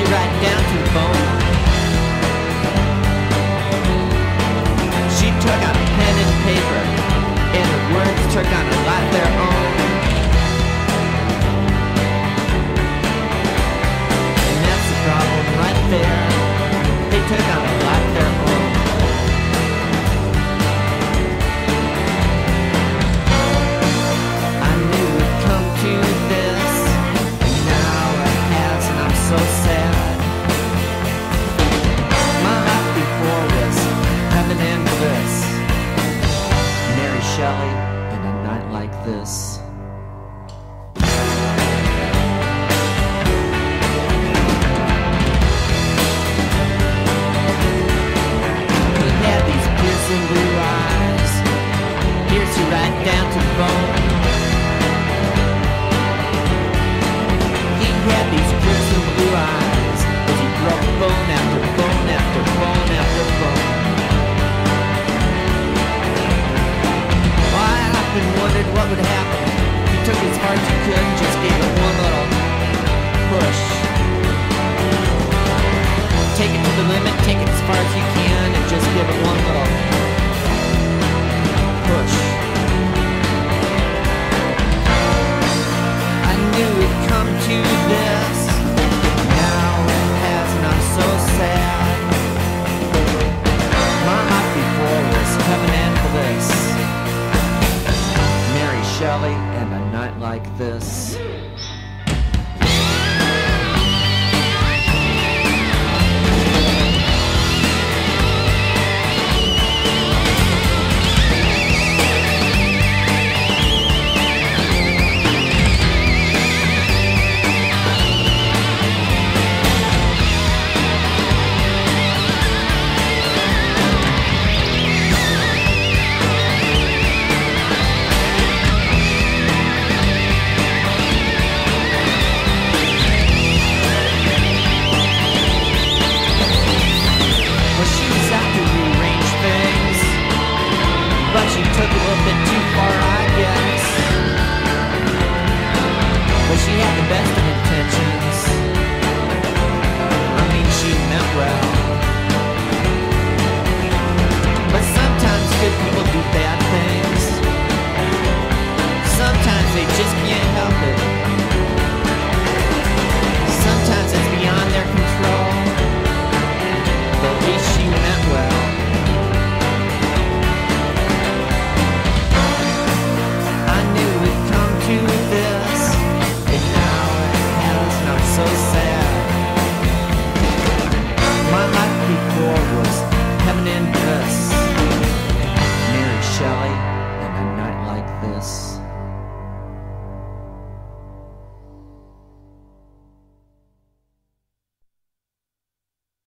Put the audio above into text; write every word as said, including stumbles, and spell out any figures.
you right down to the bone. She took out pen and paper, and her words took on a life their own. And that's the problem right there. They took on a life their own. I knew it'd come to this, and now it has, and I'm so sad. My life before was heaven and bliss. Mary Shelley and a night like this. He had these piercing blue eyes, pierce you right down to the bone. He had these piercing blue eyes as he broke bone after bone after bone after bone. Well, I often wondered what would happen. He took as hard as he could and just gave it one little push. Take it to the limit, take it as far as you can, and just give it one little push. I knew it'd come to this. Now it has, and I'm so sad. My life before was heaven and bliss. Mary Shelley and a night like this.